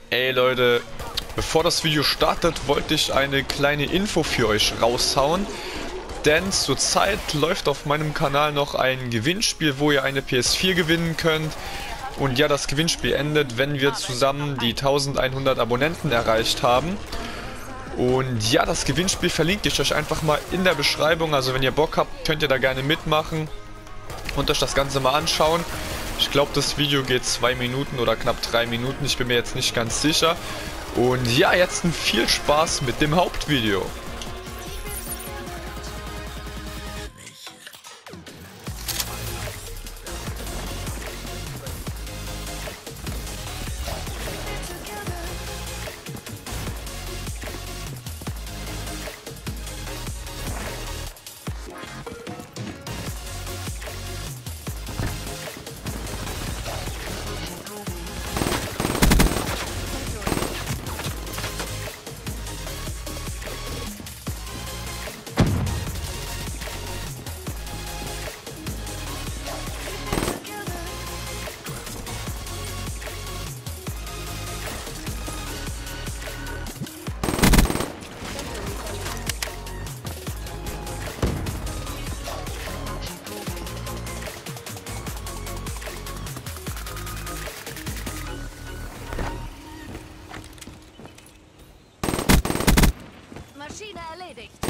Ey Leute, bevor das Video startet, wollte ich eine kleine Info für euch raushauen. Denn zurzeit läuft auf meinem Kanal noch ein Gewinnspiel, wo ihr eine PS4 gewinnen könnt. Und ja, das Gewinnspiel endet, wenn wir zusammen die 1100 Abonnenten erreicht haben. Und ja, das Gewinnspiel verlinke ich euch einfach mal in der Beschreibung. Also wenn ihr Bock habt, könnt ihr da gerne mitmachen und euch das Ganze mal anschauen. Ich glaube, das Video geht 2 Minuten oder knapp 3 Minuten. Ich bin mir jetzt nicht ganz sicher. Und ja, jetzt viel Spaß mit dem Hauptvideo. Maschine erledigt.